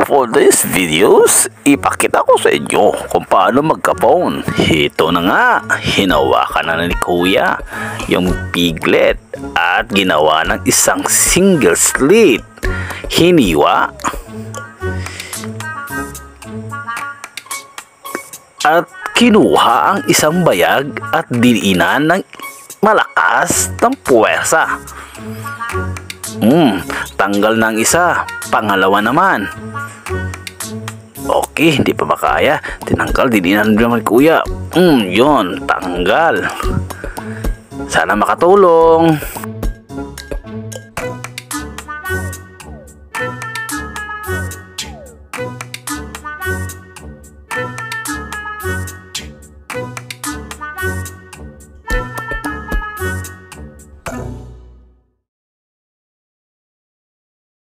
For this videos, ipakita ko sa inyo kung paano magkapon. Ito na nga, hinawakan na ni Kuya yung piglet at ginawa ng isang single slit. Hiniwa at kinuha ang isang bayag at diniinan ng malakas ng puwersa. Tanggal ng isa, pangalawa naman. Okay, hindi pa makaya. Tinanggal, diniinan naman Kuya. Yun, tanggal. Sana makatulong.